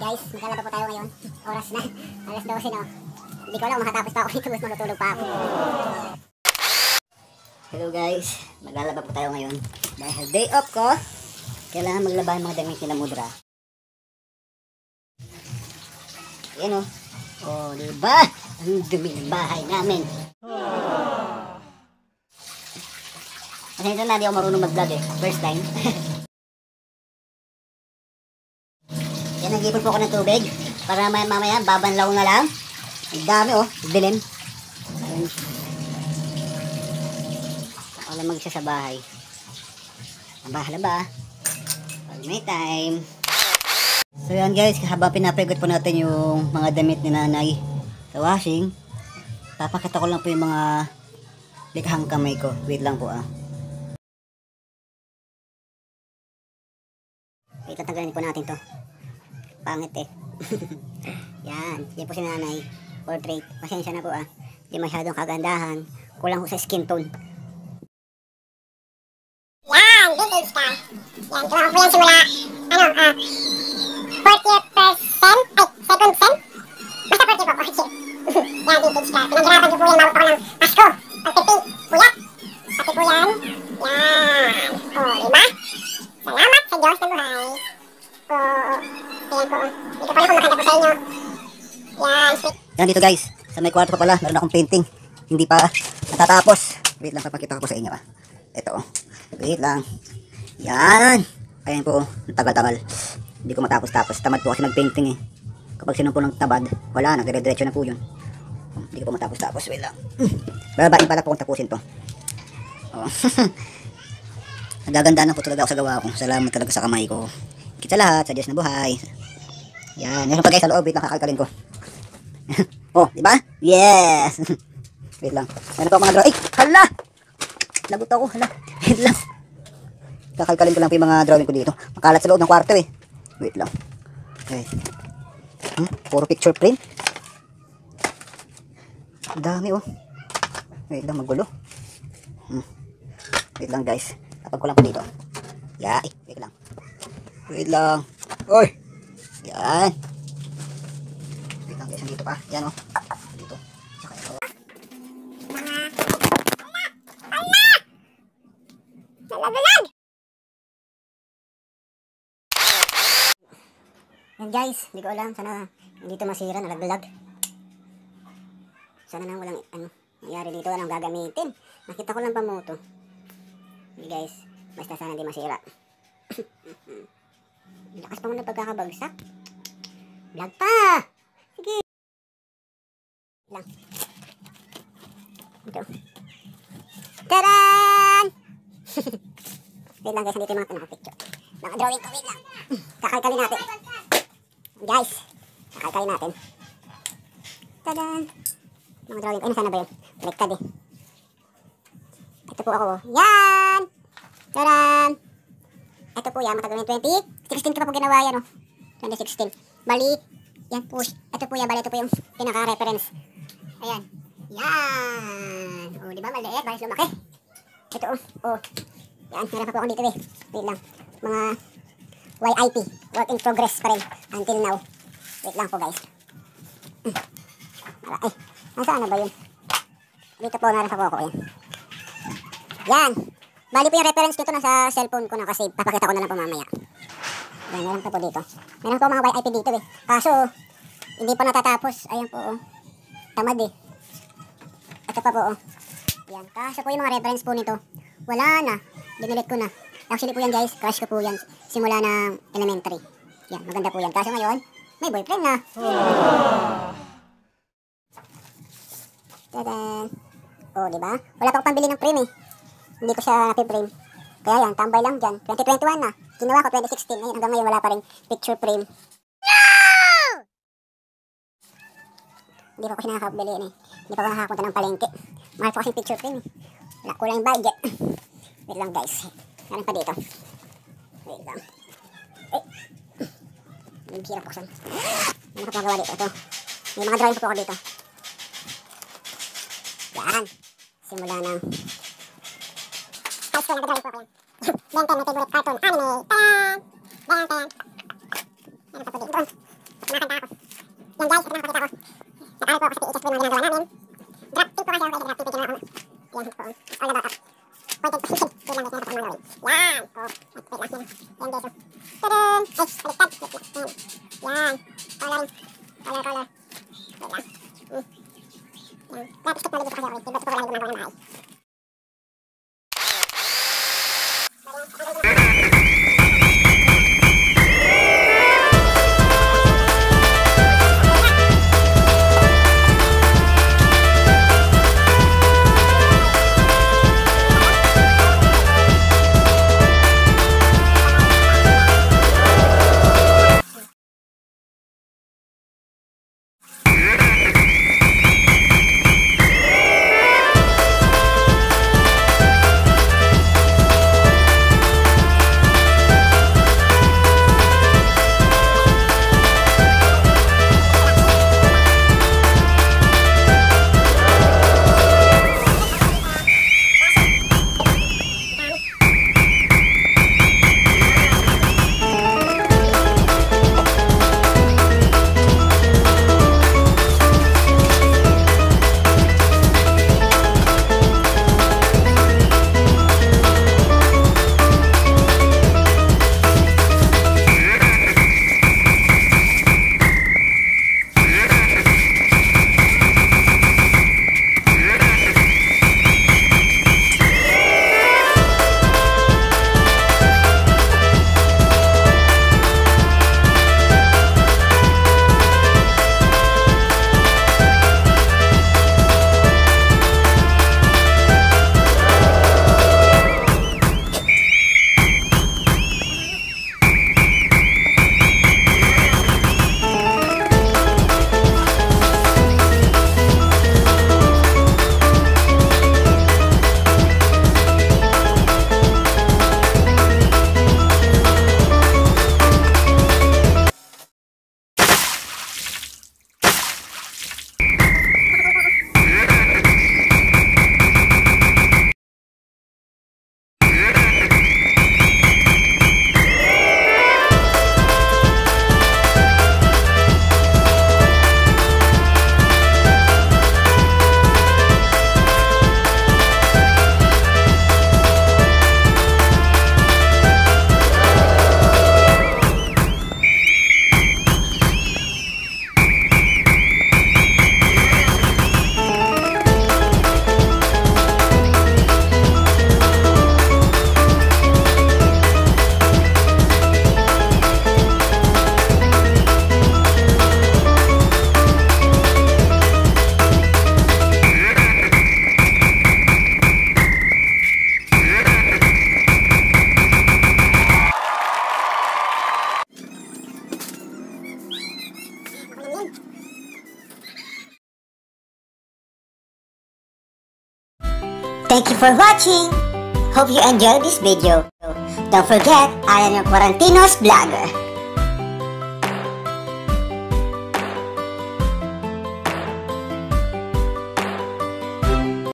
Guys, maglalaba po tayo ngayon. Oras na. Alas 12 na. Hindi ko alam, makatapos pa ako dito. Gusto matulog pa ako. Hello guys, maglalaba po tayo ngayon. Dahil day off ko, kailangan maglaba yung mga damit nila Mudra. Yan o. Oh, diba? Ang dumi ng bahay namin. Kasi ito na, di ako marunong mag-vlog eh. First time. Yan, nag-ipon po ako ng tubig. Para mamaya, babanlaw na lang. Ang dami oh, dilim. Ayun. Ako lang mag-isa sa bahay. Ang bahala ba? Pag may time. So yan guys, habang pinapregot po natin yung mga damit ni nanay sa washing, papakita ko lang po yung mga likhang kamay ko. Wait lang po ah. Wait, tatanggalin po natin to. Pangit eh. Yan, yan po si nanay. Portrait. Pasensya na po ah. Hindi masyadong kagandahan. Kulang ko sa skin tone. Yan, vintage ka. Yan, tumakas po yan simula, 40%, ay, second sem? Basta 40 po, 40. Yan, vintage ka. Pinaghirapan niyo po yan, bago pa ko ng Pasko. Pagpipi, puyat. Pati po yan. Yan. O, diba? Salamat sa Diyos ng buhay. O, ayan po. Dito pala kung makanta po sa inyo. Yan, sweet. Yan dito guys. Sa may kwarto pa pala, meron akong painting. Hindi pa natatapos. Wait lang, papakita ko po sa inyo ah. Ito oh. Wait lang. Yan. Ayan po, tagal-tagal. Hindi ko matapos-tapos. Tamad po kasi mag-painting eh. Kapag sinon po ng tabad, wala na, dire-diretso na po yun. Hindi ko po matapos-tapos. Wait lang. Babain pala po kung tapusin to. Oh. Nagagandaan po talaga ako sa gawa ko. Salamat talaga sa kamay ko. Kita lahat, sa Diyos na buhay. Yan. Meron pa guys sa loob. Wait lang, kakalkalin ko. Oh, di ba? Yes. Wait lang. Meron pa mga drawing. Hala! Lagot ako, hala. Wait lang. Kakalkalin ko lang po yung mga drawing ko dito. Makalat sa loob ng kwarto eh. Wait lang. Okay. Puro picture print. Ang dami oh. Wait lang, magulo. Wait lang guys. Tapag ko lang po dito. Yeah, wait lang. Wait lang. Oy! Yan. Wait lang guys, dito pa. Yan oh. Dito. Tsaka ito. Nalaglag! Yan guys, hindi ko alam. Sana hindi ito masira, nalaglag. Sana nang walang nangyari dito. Anong gagamitin? Nakita ko lang pa mo ito. Hindi guys, basta sana hindi masira. Lakas pa mo na pagkakabagsak. Vlog pa! Sige! Lang. Ito. Tadaan! Wait lang guys, hindi ito yung mga picture. Mga drawing ko, wait lang. Kakalkalin natin. Guys, kakalkalin natin. Tadaan! Mga drawing ko. Ay, nasaan na ba yun? Baliktad eh. Ito po ako. Yan! Tadaan! Ito po yan. Matagal na 2016 ko pa po ginawa yan. Oh. 2016. Bali, yan po. Ito po yan. Bali, ito po yung pinaka-reference. Ayan. Yan! O, diba? Maliit. Bali, lumaki. Ito oh. Oh. Yan. Meron pa po ako dito eh. Wait lang. Mga YIP. Work in progress pa rin. Until now. Wait lang po guys. Ay. Nasaan na ba yun? Dito po. Meron pa po ako. Yan. Yan. Bali po yung reference dito nasa cellphone ko na kasi papakita ko na lang po mamaya. Yan, meron pa po dito. Meron po mga YIP dito eh. Kaso, hindi pa natatapos. Ayan po oh. Tamad eh. Ito pa po oh. Yan. Kaso po yung mga reference po nito, wala na. Dinilit ko na. Actually po yan guys, crush ko po yan. Simula ng elementary. Yan, maganda po yan. Kaso ngayon, may boyfriend na. Tadaan. Oh, diba? Wala pa akong pambili ng frame eh. Hindi ko siya napiprame. Kaya yan, tambay lang dyan. 2021 na. Ginawa ko 2016. Ngayon, hanggang ngayon wala pa rin picture frame. No! Hindi pa ko siya nakakabili eh. Hindi pa ko nakakapunta ng palengke. Mahal pa kasing picture frame eh. Wala, kulang yung budget. Wait lang guys. Meron pa dito. Wait lang. Eh. May hirap buksan. May nakapagawa dito. Ito. May mga drawing pa po ako dito. Yan. Simula ng high school, nag-drawing po ako yan. Ben 10, my favorite cartoon, anime. Tadaan! Ben 10. Meron pa po dito. Kumakanta ako. Yan guys, ito na pakita ko. Natalo po ako sa PHS po yung mga ginagawa namin. Drop tip po kasi ako kaya drop tip yung ginawa ko. Yan po. All about up. Pointed position. Wait lang guys, yan ako gawin. Yan. Oh, wait lang. Yan guys. Tadaan! Ay, baliktad. Wait lang. Yan. Coloring. Color. Wait lang. Yan. Graphics technology po kasi ako. Dito po lang gumagawa ng bahay. Thank you for watching. Hope you enjoyed this video. Don't forget, I am your Quarantinos Vlogger.